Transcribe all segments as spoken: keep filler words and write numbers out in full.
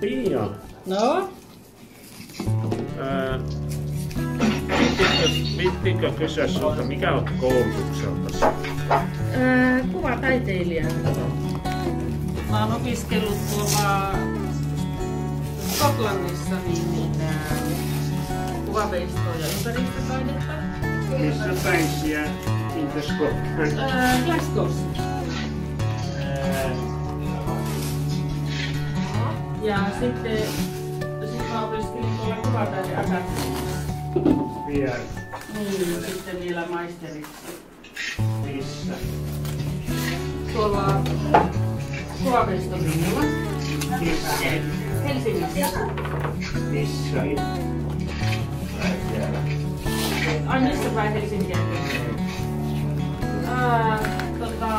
Pia. No? Ää, Vittiinkö kysyä sulta, mikä on koulutukseltasi? Ää, kuvataiteilija. Mä oon opiskellut tuolla Skotlannissa niin, niin ää, kuvaveistoa ja ympäristötaidetta. Missä päin siellä in Scotland? Ää, Glasgowssa. Ja sitten sit mä opiskelin tuolla kuvataideakatemiassa. Vielä. Niin, sitten vielä maisteriksi. Missä? Tuolla Kuvaveistorinnalla. Missä? Helsingissä. Missä? Ai missä päin Helsinkiä? Ää, tota...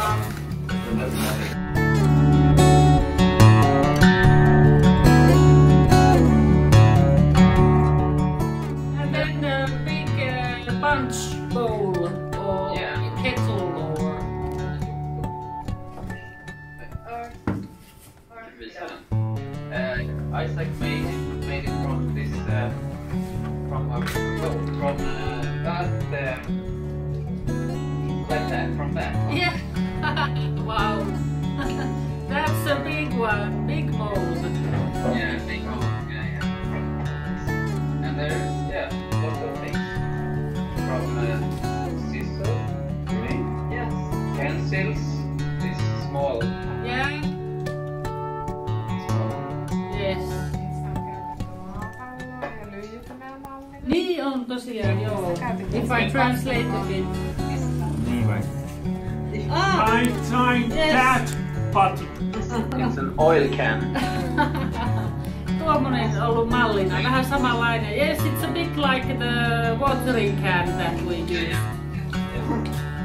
punch bowl or yeah. Kettle or uh, uh, Isaac made it, made it from this uh, from a bowl from uh, that uh, like that from that one. Yeah. Wow. That's a big one, big mold. Yeah, big mold. Yeah, yeah. And there's yeah, lots of things. From uh, scissors, really? Yes. Pencils, this small. Yeah. Small. Yes. Niin on tosiaan, joo. If I translate a bit. Niin vai? Ah! I tried yes. that, but... It's an oil can. Tuommoinen on ollut mallina, vähän samanlainen. Yes, it's a bit like the watering can that we use. Yeah. Yeah.